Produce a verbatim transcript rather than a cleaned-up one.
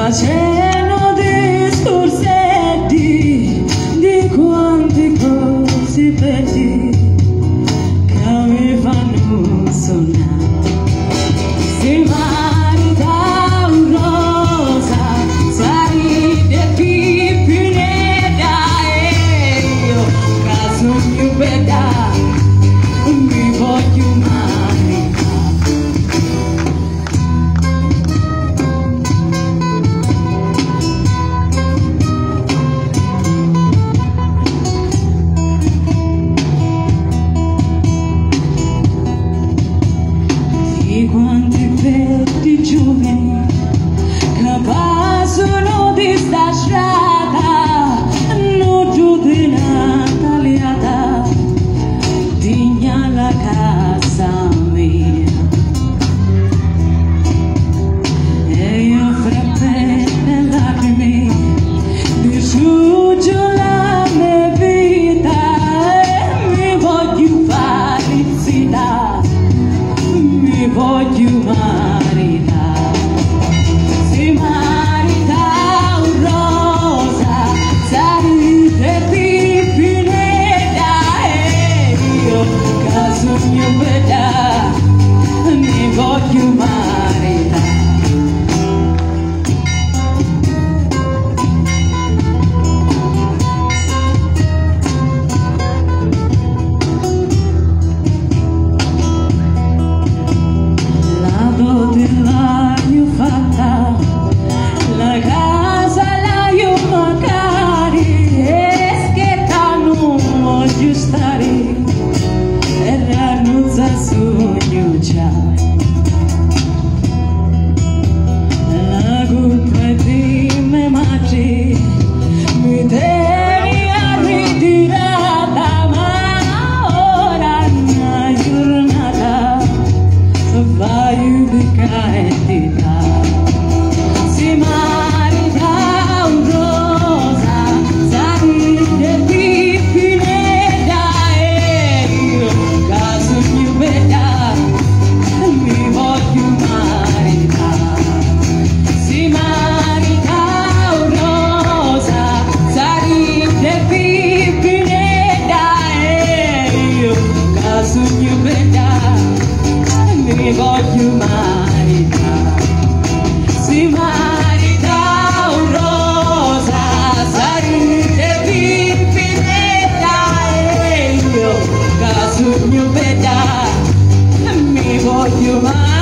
facendo discorsetti di quante cose petti che avevano sognato. Si marita un rosa, saride pipineda e io caso più bella mi voglio quanti petti giovani che passano di sta strada, non giù di Nataliata, digna la casa mia. E io frappè le lacrime, distruggo la mia vita e mi voglio felicità. Mi voglio maritare, si marita un rosa, saride pipineda e io caso mio bella mi voglio maritare. L'ho fatta, la casa l'ho magari e che non voglio stare e ranuzza sogno già. La colpa è di me madre, mi devi a ritirata, ma ora una giornata vai di candida. Si marita un rosa, saride pipineda e io caso più bella mi voglio maritare. Si marita un rosa, saride pipineda e io caso più bella mi voglio maritare. Si marita un rosa, saride pipineda e io caso mio bella mi voglio maritare.